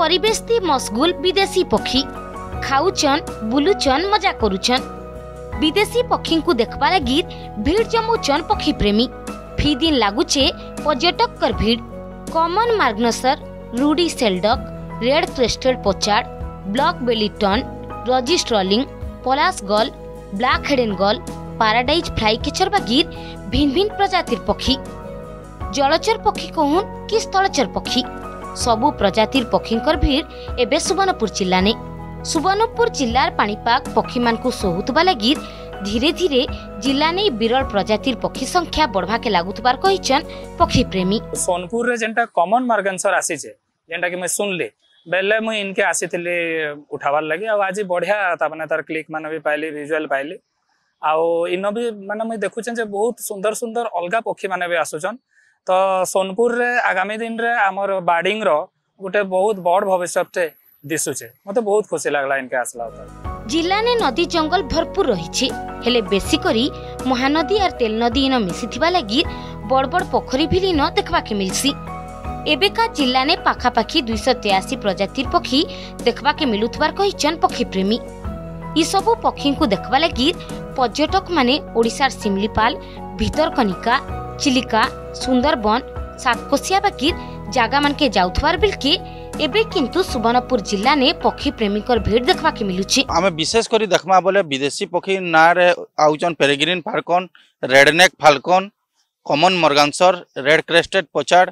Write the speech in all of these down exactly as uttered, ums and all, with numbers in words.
परिवेश ती मशगुल विदेशी पक्षी खाऊचन बुलुचन मजा करुचन। विदेशी पक्षी को देखबा लगी भीड़ जमुचन पक्षी प्रेमी। फी दिन लागुचे पर्यटक कर भीड़। Common merganser, ruddy shelduck, red crested pochard, black belly tern, rosy starling, Pallas gull, black headed gull, paradise flycatcher बागीर भिन्न भिन्न प्रजातिर पक्षी। जलचर पक्षी कहून कि स्थलचर पक्षी सबु प्रजातिर पक्षींकर भीड़ एबे सुवर्णपुर जिल्ला ने। सुवर्णपुर जिल्लार पाणीपाग पक्षी मान को सोहुतबा लगी धीरे धीरे जिला ने विरल प्रजातिर पक्षी संख्या बढ़वा के लागुतबार कहिचन पक्षी प्रेमी। सोनपुर रे जेंटा कॉमन मार्गनसर आसी छे जेंटा कि मैं सुनली बेले मुई इनके आसीथिले उठावार लगी आ आज बढ़िया ता माने तार क्लिक माने भी पाइली विजुअल पाइली आ इन भी माने मुई देखुछन जे बहुत सुंदर सुंदर अलगा पक्षी माने भी आसुछन। तो सोनपुर रे आगामी दिन रे हमर बार्डिंग रो गोटे बहुत बड़ भविष्य दिसुचे। मते बहुत खुशी लागला इनके आसला होता। जिला ने नदी जंगल भरपूर रही हेले बेसी करी महानदी और तेल नदी इन मिसिथिबा लगी बड़ बड़ पोखरी भी इन देखबा के मिलसी। एबेका जिला ने पाखापाखी दुई सौ तेयासी प्रजातिर पक्षी देखबा के मिलुथबार कहिचन पक्षी प्रेमी। इ सबु पक्षी को देखबा लगी पर्यटक माने ओडिशार सिमलीपाल, भितरकनिका, चिलिका, सुंदरबन, सातकोशिया बाकी जागा मान के जाउथवार बिलके एबे किंतु सुवर्णपुर जिला ने पक्षी प्रेमीकर भीड़ देखबा के मिलुची। आमे विशेष करी देखमा बोले विदेशी पक्षी ना रे आउचन peregrine falcon, red necked falcon, common merganser, red crested pochard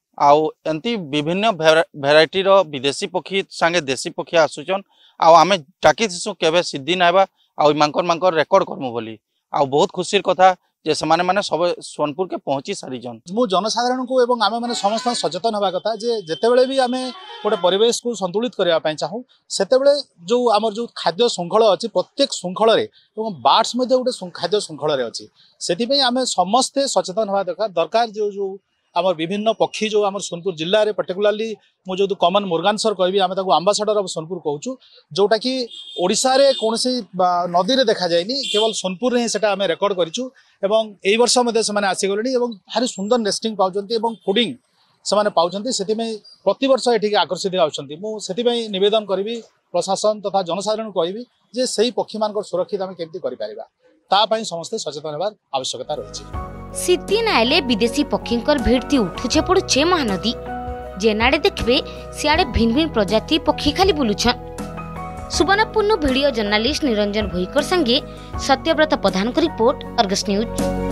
आउ एंती विभिन्न भेराइटी रो विदेशी पक्षी संगे देशी पक्षी आसुचन। आउ आमे टाकी दिसु केबे सिद्धि नाइबा आउ मांकर मांकर रेकॉर्ड करमु बोली आउ बहुत खुशीर कथा जे समाने माने सब सोनपुर के पहुंची सारी जन। मु जनसाधारण को एवं आमे माने समस्त सचेतन होबा कथा जे जेतेबेले भी आमे गोटे परिवेश को संतुलित करबा पई चाहू सेतेबेले जो हमर जो खाद्य श्रृंखला अछि प्रत्येक श्रृंखला रे एवं बार्ड्स मध्ये गोटे खाद्य श्रृंखला रे अछि सेति पई आमे समस्त सचेतन होबा दरकार दरकार जो जो आमर विभिन्न पक्षी जो आमर सोनपुर जिल्ला रे पर्टिकुलरली मु जो कॉमन मुर्गानसर कहबी आमे ताको एम्बेसडर ऑफ सोनपुर कहूचु जोटा कि ओडिसा रे कोनसी नदी रे देखा जायनी केवल सोनपुर रे सेटा आमे रेकॉर्ड करिचु एवं एई वर्ष मध्ये समान आसी गलेनी एवं भारी सुंदर नेस्टिंग पाउचंती एवं फूडिंग समान पाउचंती सेति में प्रति वर्ष एठी आकर्षित आउचंती। मु सेति में निवेदन करबी प्रशासन तथा जनसाधारण कहबी जे सेही पक्षी मानकर सुरक्षित आमे केमति करि परिबा ता पई समस्त सचेतन हेबार आवश्यकता रहिछि। सिद्धि नाइले विदेशी पक्षींकर भीड़ ती उठुचे पड़ुचे महानदी जेनाडे देखबे सियाडे भिन्न भिन्न प्रजाति पक्षी खाली बुलुछन। सुवर्णपुर वीडियो जर्नालिस्ट निरंजन भोईकर संगे सत्यव्रत प्रधान को रिपोर्ट अर्गस न्यूज।